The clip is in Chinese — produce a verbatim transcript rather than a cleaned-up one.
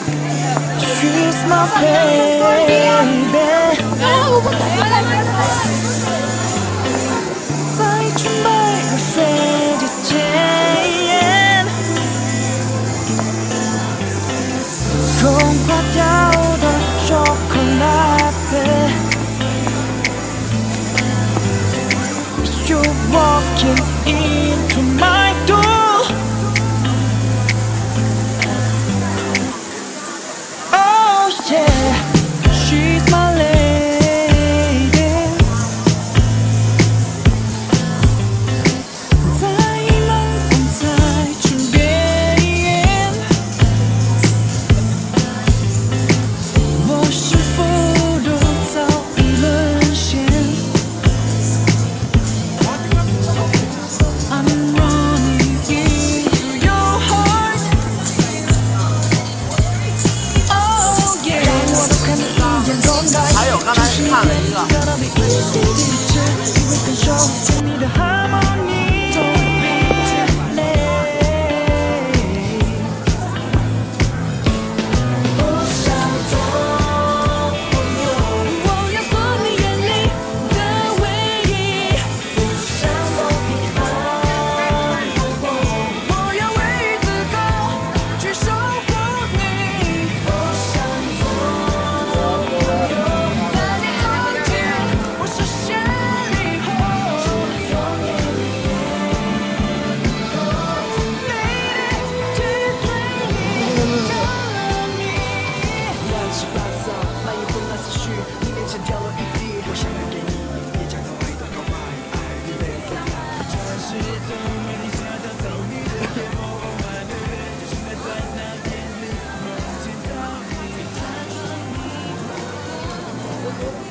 She's my baby。在纯白如水的间，融化掉的chocolate。You're walking into my door. Oh yeah, she's my lady. 在浪漫在唇边，我幸福都早已沦陷。I'm running into your heart. Oh yeah， 我都看你一眼钟情。 还有刚才看了一个。 你会感受甜蜜的 harmony。Don't be late。不想做朋友，我要做你眼里的唯一。不想做平凡的我，我要为自高去守护你。不想做朋友，在你头前我实现以后，永远里面，Lady，去对你着迷。乱七八糟，满眼混乱思绪，你面前掉落一地，我想要给你，也将高飞的告白，爱与被分开。这世界没你想要走你的夜幕，我爱的人，现在在那眼里，梦见到你。